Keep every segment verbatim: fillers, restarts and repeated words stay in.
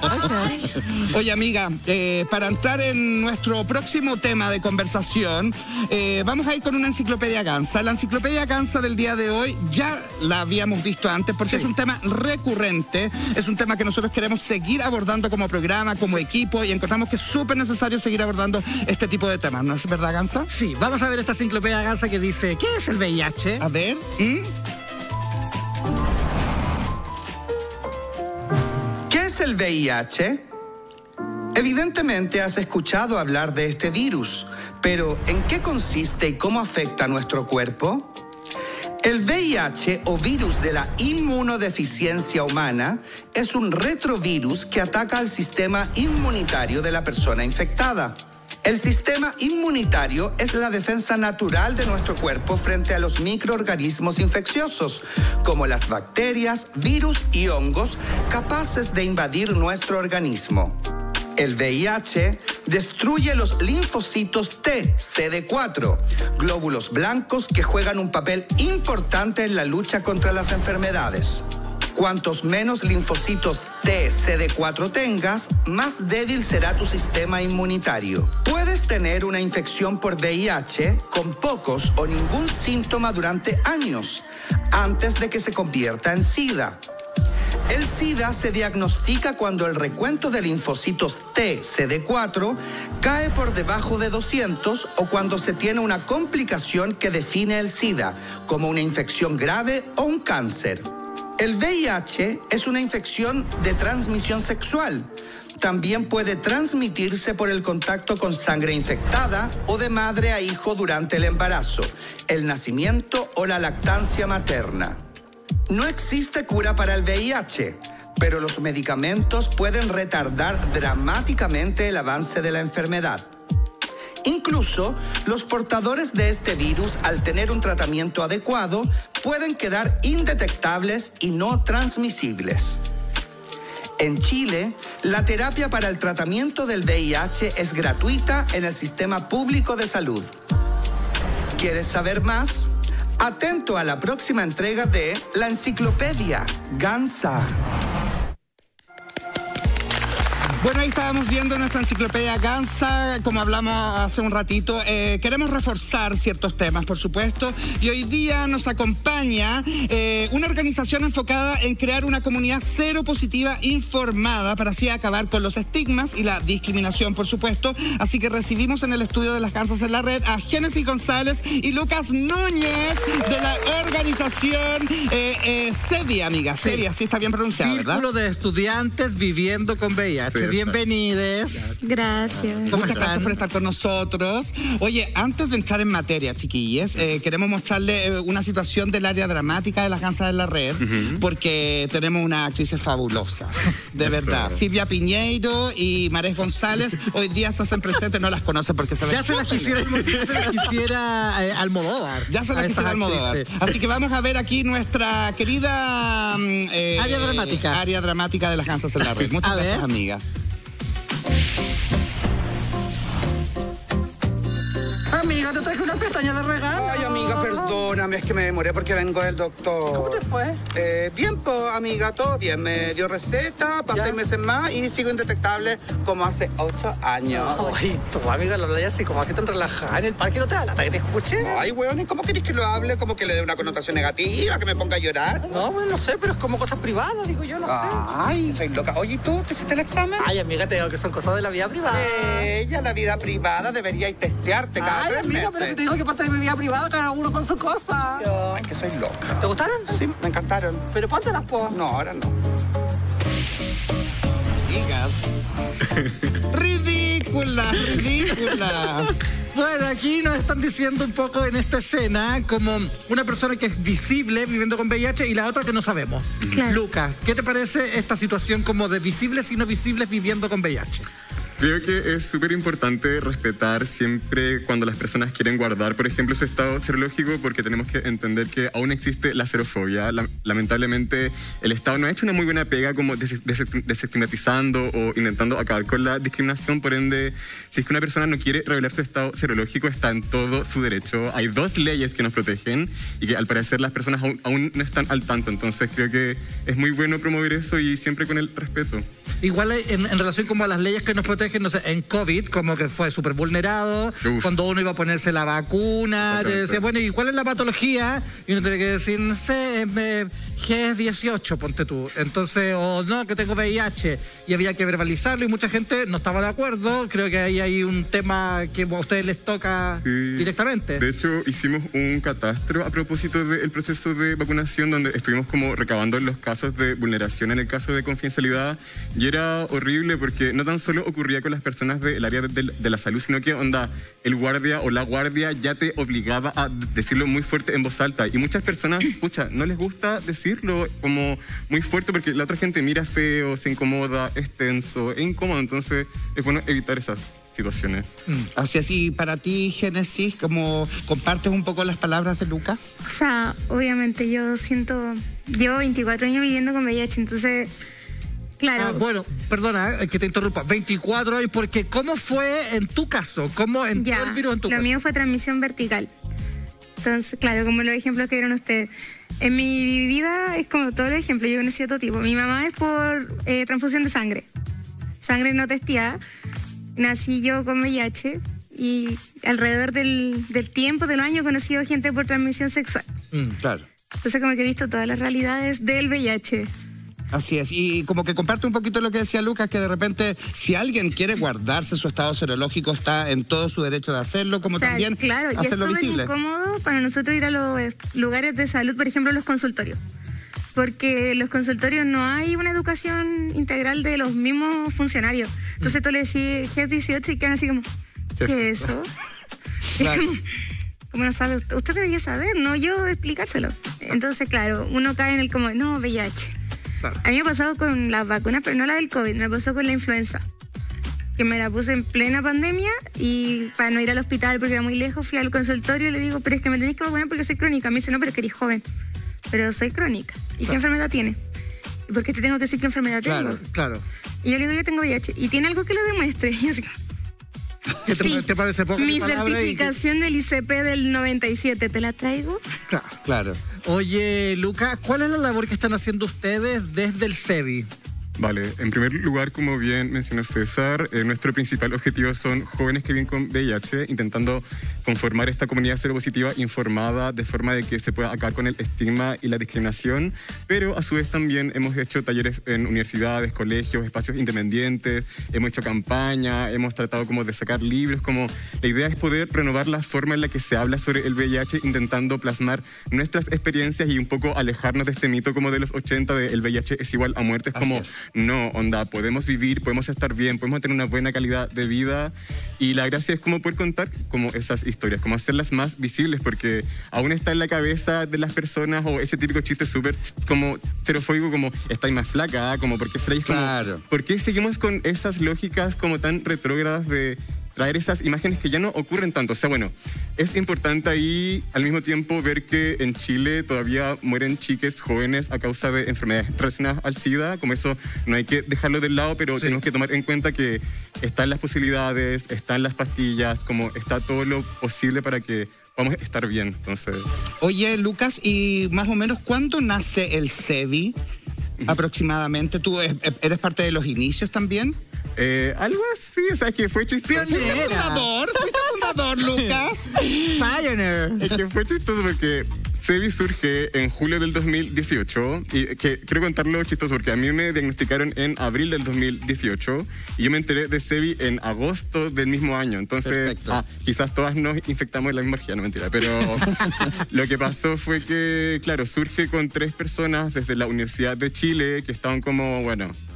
Oye, amiga, eh, para entrar en nuestro próximo tema de conversación, eh, vamos a ir con una enciclopedia Gansa. La enciclopedia Gansa del día de hoy ya la habíamos visto antes porque sí. es un tema recurrente, es un tema que nosotros queremos seguir abordando como programa, como equipo, y encontramos que es súper necesario seguir abordando este tipo de temas, ¿no es verdad, Gansa? Sí, vamos a ver esta enciclopedia Gansa que dice, ¿qué es el V I H? A ver, ¿Mm? ¿Qué es el V I H? Evidentemente has escuchado hablar de este virus, pero ¿en qué consiste y cómo afecta a nuestro cuerpo? El V I H, o virus de la inmunodeficiencia humana, es un retrovirus que ataca al sistema inmunitario de la persona infectada. El sistema inmunitario es la defensa natural de nuestro cuerpo frente a los microorganismos infecciosos, como las bacterias, virus y hongos capaces de invadir nuestro organismo. El V I H destruye los linfocitos T, C D cuatro, glóbulos blancos que juegan un papel importante en la lucha contra las enfermedades. Cuantos menos linfocitos T, C D cuatro tengas, más débil será tu sistema inmunitario. Puedes tener una infección por V I H con pocos o ningún síntoma durante años, antes de que se convierta en SIDA. El SIDA se diagnostica cuando el recuento de linfocitos T, C D cuatro cae por debajo de doscientos o cuando se tiene una complicación que define el SIDA, como una infección grave o un cáncer. El V I H es una infección de transmisión sexual. También puede transmitirse por el contacto con sangre infectada o de madre a hijo durante el embarazo, el nacimiento o la lactancia materna. No existe cura para el V I H, pero los medicamentos pueden retardar dramáticamente el avance de la enfermedad. Incluso, los portadores de este virus, al tener un tratamiento adecuado, pueden quedar indetectables y no transmisibles. En Chile, la terapia para el tratamiento del V I H es gratuita en el sistema público de salud. ¿Quieres saber más? Atento a la próxima entrega de la enciclopedia Gansa. Bueno, ahí estábamos viendo nuestra enciclopedia Gansa, como hablamos hace un ratito. Eh, queremos reforzar ciertos temas, por supuesto, y hoy día nos acompaña eh, una organización enfocada en crear una comunidad cero positiva informada para así acabar con los estigmas y la discriminación, por supuesto. Así que recibimos en el estudio de las Gansas en la Red a Génesis González y Lucas Núñez de la organización eh, eh, CEDIA, amiga. Sí. CEDIA, sí está bien pronunciado, Círculo ¿verdad? de Estudiantes Viviendo con V I H. Sí. Bienvenidos. Gracias. Muchas gracias por estar con nosotros. Oye, antes de entrar en materia, chiquillas, eh, queremos mostrarle eh, una situación del área dramática de las Gansas en la Red, uh-huh. porque tenemos una actriz fabulosa, de verdad. Silvia Piñeiro y Marés González hoy día se hacen presentes, no las conocen porque se ven. Ya se las quisiera, ya se las quisiera eh, Almodóvar. Ya se las quisiera Almodóvar. Así que vamos a ver aquí nuestra querida eh, área dramática. Área dramática de las Gansas en la Red. Muchas a gracias, ver. amiga. Amiga, te traje una pestaña de regalo. Ay, amiga, perdóname, es que me demoré porque vengo del doctor. ¿Cómo te fue? Eh, bien, pues, amiga, todo bien. Me dio receta para seis meses más y sigo indetectable como hace ocho años. Ay, tu amiga lo habla así, como así tan relajada en el parque, ¿no te da lata que te escuche? Ay, weón, ¿y cómo querés que lo hable? ¿Como que le dé una connotación negativa, que me ponga a llorar? No, bueno, no sé, pero es como cosas privadas, digo yo, no Ay, soy loca. Oye, ¿y tú? ¿Te hiciste el examen? sé. Ay, amiga, te digo que son cosas de la vida privada. Ella, la vida privada, debería testearte cada Ay, tres amiga, meses. pero que te digo que parte de mi vida privada, cada uno con su cosa. Ay, que soy loca. ¿Te gustaron? Sí, me encantaron. Pero póntelas, po. No, ahora no. Amigas. Ridículas, ridículas. Bueno, aquí nos están diciendo un poco en esta escena como una persona que es visible viviendo con V I H y la otra que no sabemos. Claro. Lucas, ¿qué te parece esta situación como de visibles y no visibles viviendo con V I H? Creo que es súper importante respetar siempre cuando las personas quieren guardar, por ejemplo, su estado serológico, porque tenemos que entender que aún existe la serofobia. La, lamentablemente, el Estado no ha hecho una muy buena pega como des, des, desestigmatizando o intentando acabar con la discriminación. Por ende, si es que una persona no quiere revelar su estado serológico, está en todo su derecho. Hay dos leyes que nos protegen y que al parecer las personas aún, aún no están al tanto. Entonces, creo que es muy bueno promover eso y siempre con el respeto. Igual en, en relación como a las leyes que nos protegen, no sé, en COVID, como que fue súper vulnerado, Uf. cuando uno iba a ponerse la vacuna, te decía, bueno, ¿y cuál es la patología? Y uno tiene que decir, no sé, G dieciocho, ponte tú. Entonces, o no, que tengo V I H. Y había que verbalizarlo y mucha gente no estaba de acuerdo. Creo que ahí hay un tema que a ustedes les toca sí. directamente. De hecho, hicimos un catastro a propósito del proceso de vacunación, donde estuvimos como recabando los casos de vulneración en el caso de confidencialidad. Y era horrible porque no tan solo ocurría con las personas del área de, de, de la salud, sino que, onda, el guardia o la guardia ya te obligaba a decirlo muy fuerte en voz alta. Y muchas personas, pucha, no les gusta decirlo como muy fuerte porque la otra gente mira feo, se incomoda, es tenso, es incómodo. Entonces, es bueno evitar esas situaciones. Mm. Así es. Y para ti, Génesis, ¿cómo compartes un poco las palabras de Lucas? O sea, obviamente yo siento... Llevo veinticuatro años viviendo con V I H, entonces... Claro. Ah, bueno, perdona eh, que te interrumpa. veinticuatro años, porque ¿cómo fue en tu caso? ¿Cómo entró ya, el virus en tu lo caso? Lo mío fue transmisión vertical. Entonces, claro, como los ejemplos que vieron ustedes. En mi vida es como todos los ejemplos, yo he conocido todo tipo. Mi mamá es por eh, transfusión de sangre. Sangre no testeada. Nací yo con V I H y alrededor del, del tiempo, de los años, he conocido gente por transmisión sexual. Mm, claro. Entonces, como que he visto todas las realidades del V I H. Así es, y como que comparte un poquito lo que decía Lucas, que de repente si alguien quiere guardarse su estado serológico está en todo su derecho de hacerlo, como o sea, también claro, hacerlo y es visible. súper incómodo para nosotros ir a los lugares de salud, por ejemplo los consultorios, porque en los consultorios no hay una educación integral de los mismos funcionarios. Entonces tú le decís G dieciocho y quedan así como, ¿qué es eso? Claro. Es como, como no sabe, usted debería saber, no yo explicárselo. Entonces, claro, uno cae en el como, no, V I H. Claro. A mí me ha pasado con las vacunas, pero no la del COVID, me pasó con la influenza. Que me la puse en plena pandemia y para no ir al hospital porque era muy lejos, fui al consultorio y le digo, pero es que me tenéis que vacunar porque soy crónica. Me dice, no, pero es que eres joven. Pero soy crónica. ¿Y claro. qué enfermedad tiene? ¿Y por qué te tengo que decir qué enfermedad claro, tengo? Claro. Y yo le digo, yo tengo V I H. ¿Y tiene algo que lo demuestre? Y yo así, ¿Qué te, sí, te parece poco? Mi certificación y... del I C P del noventa y siete, ¿te la traigo? Claro. Claro. Oye, Lucas, ¿cuál es la labor que están haciendo ustedes desde el SEBI? Vale, en primer lugar, como bien mencionó César, eh, nuestro principal objetivo son jóvenes que viven con V I H, intentando conformar esta comunidad seropositiva informada de forma de que se pueda acabar con el estigma y la discriminación, pero a su vez también hemos hecho talleres en universidades, colegios, espacios independientes, hemos hecho campaña, hemos tratado como de sacar libros, como la idea es poder renovar la forma en la que se habla sobre el V I H, intentando plasmar nuestras experiencias y un poco alejarnos de este mito como de los ochenta de el V I H es igual a muerte, es Así como... es. No, onda, podemos vivir, podemos estar bien, podemos tener una buena calidad de vida y la gracia es como poder contar como esas historias, como hacerlas más visibles porque aún está en la cabeza de las personas o ese típico chiste súper como xerofóbico como estáis más flaca, como porque seréis como... Claro. ¿Por qué seguimos con esas lógicas como tan retrógradas de traer esas imágenes que ya no ocurren tanto? O sea, bueno, es importante ahí al mismo tiempo ver que en Chile todavía mueren chiques jóvenes a causa de enfermedades relacionadas al SIDA, como eso no hay que dejarlo de lado, pero sí. tenemos que tomar en cuenta que están las posibilidades, están las pastillas, como está todo lo posible para que vamos a estar bien. Entonces... Oye, Lucas, ¿y más o menos cuándo nace el SEBI? Aproximadamente. ¿Tú eres parte de los inicios también? Eh, algo así, o sea, que fue chistoso. ¿Fuiste fundador? ¿Fuiste fundador, Lucas? Pioneer. Es que fue chistoso porque SEBI surge en julio del dos mil dieciocho y que quiero contarlo chistoso porque a mí me diagnosticaron en abril del dos mil dieciocho y yo me enteré de SEBI en agosto del mismo año. Entonces, ah, quizás todas nos infectamos de la misma orgía, no mentira, pero lo que pasó fue que, claro, surge con tres personas desde la Universidad de Chile que estaban como, bueno...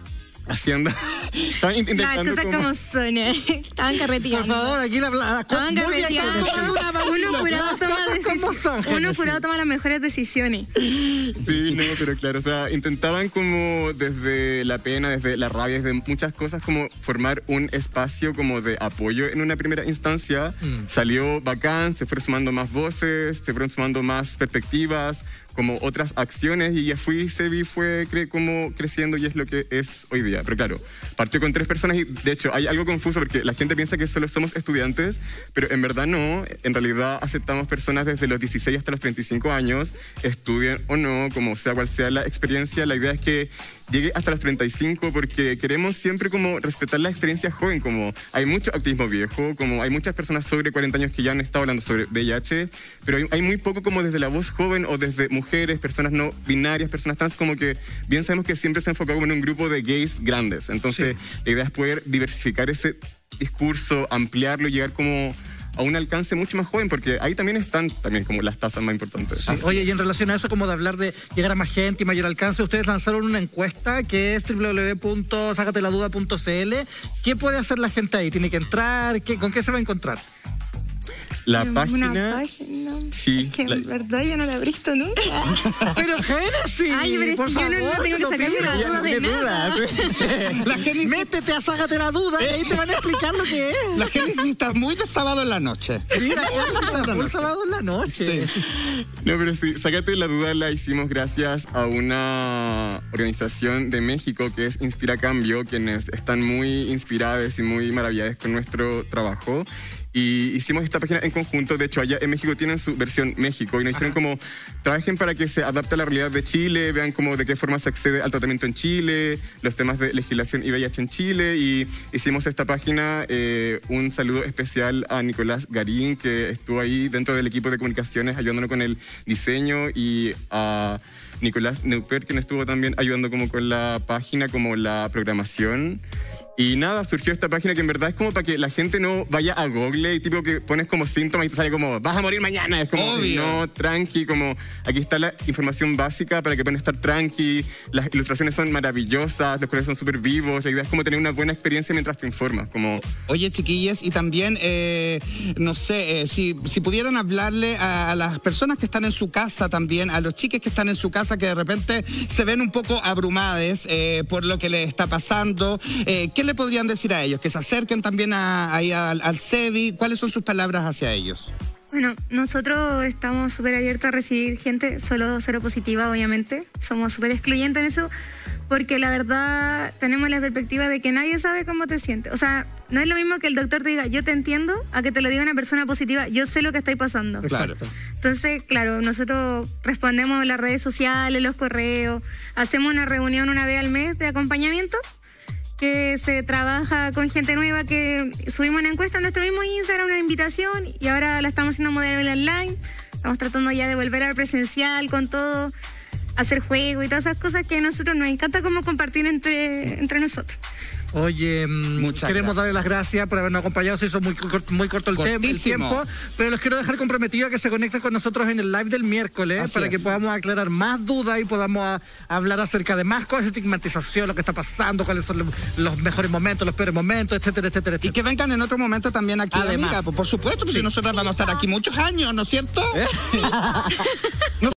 haciendo... Estaban intentando Las cosas como son, ¿eh? Estaban carreteando. Por favor, aquí la... la Estaban carreteando. Uno curado toma decisiones. Uno curado toma las mejores decisiones. Sí, no, pero claro, o sea, intentaban como desde la pena, desde la rabia, desde muchas cosas, como formar un espacio como de apoyo en una primera instancia. Mm. Salió bacán, se fueron sumando más voces, se fueron sumando más perspectivas, como otras acciones, y ya fui, Sebi fue cre como creciendo y es lo que es hoy día. Pero claro, partió con tres personas y de hecho hay algo confuso porque la gente piensa que solo somos estudiantes, pero en verdad no. En realidad aceptamos personas desde los dieciséis hasta los treinta y cinco años, estudien o no, como sea cual sea la experiencia. La idea es que llegue hasta los treinta y cinco porque queremos siempre como respetar la experiencia joven, como hay mucho activismo viejo, como hay muchas personas sobre cuarenta años que ya han estado hablando sobre V I H, pero hay, hay muy poco como desde la voz joven o desde mujeres, personas no binarias, personas trans, como que bien sabemos que siempre se ha enfocado como en un grupo de gays grandes. Entonces sí, la idea es poder diversificar ese discurso, ampliarlo y llegar como a un alcance mucho más joven, porque ahí también están también como las tasas más importantes. Sí. Oye, y en relación a eso, como de hablar de llegar a más gente y mayor alcance, ustedes lanzaron una encuesta que es doble u doble u doble u punto sácateladuda punto c l. ¿Qué puede hacer la gente ahí? ¿Tiene que entrar? ¿Qué, ¿Con qué se va a encontrar? La Una página... página. Sí. Es que la... en verdad yo no la he visto nunca. Pero Génesis, Ay, pero por es que yo favor, no tengo que sacarme la duda de nada. La Génesis... Métete a Sácate la Duda y ahí te van a explicar lo que es. La Génesis está muy de sábado en la noche. Sí, la Génesis está muy sábado en la noche. Sí. No, pero sí, Sácate la Duda la hicimos gracias a una organización de México que es Inspira Cambio, quienes están muy inspiradas y muy maravilladas con nuestro trabajo. Y hicimos esta página en conjunto. De hecho, allá en México tienen su versión México y nos dijeron como, trabajen para que se adapte a la realidad de Chile, vean como de qué forma se accede al tratamiento en Chile, los temas de legislación y V I H en Chile, y hicimos esta página. Eh, un saludo especial a Nicolás Garín, que estuvo ahí dentro del equipo de comunicaciones ayudándonos con el diseño, y a Nicolás Neuper, quien estuvo también ayudando como con la página, como la programación. Y nada, surgió esta página que en verdad es como para que la gente no vaya a Google y tipo que pones como síntomas y te sale como, vas a morir mañana. Es como, obvio, no, tranqui, como aquí está la información básica para que puedan estar tranqui. Las ilustraciones son maravillosas, los colores son súper vivos. La idea es como tener una buena experiencia mientras te informas. Como... Oye, chiquillas, y también, eh, no sé, eh, si, si pudieran hablarle a, a las personas que están en su casa también, a los chiques que están en su casa que de repente se ven un poco abrumadas eh, por lo que les está pasando, eh, ¿qué le podrían decir a ellos? Que se acerquen también a, ahí al, al SEDI. ¿Cuáles son sus palabras hacia ellos? Bueno, nosotros estamos súper abiertos a recibir gente, solo cero positiva, obviamente. Somos súper excluyentes en eso, porque la verdad tenemos la perspectiva de que nadie sabe cómo te sientes. O sea, no es lo mismo que el doctor te diga, yo te entiendo, a que te lo diga una persona positiva, yo sé lo que estáis pasando. Claro. Entonces, claro, nosotros respondemos en las redes sociales, los correos, hacemos una reunión una vez al mes de acompañamiento, que se trabaja con gente nueva, que subimos una encuesta en nuestro mismo Instagram, una invitación, y ahora la estamos haciendo modelo online. Estamos tratando ya de volver al presencial con todo, hacer juego y todas esas cosas que a nosotros nos encanta como compartir entre, entre nosotros. Oye, Muchas queremos gracias. darle las gracias por habernos acompañado. Se hizo muy, muy corto el, tem- el tiempo, pero los quiero dejar comprometidos a que se conecten con nosotros en el live del miércoles. Así para es. que podamos aclarar más dudas y podamos a, a hablar acerca de más cosas, estigmatización, lo que está pasando, cuáles son los, los mejores momentos, los peores momentos, etcétera, etcétera, etcétera. Y que vengan en otro momento también aquí, además. Amiga, por supuesto, pues sí. Si nosotros vamos a estar aquí muchos años, ¿no es cierto? ¿Eh?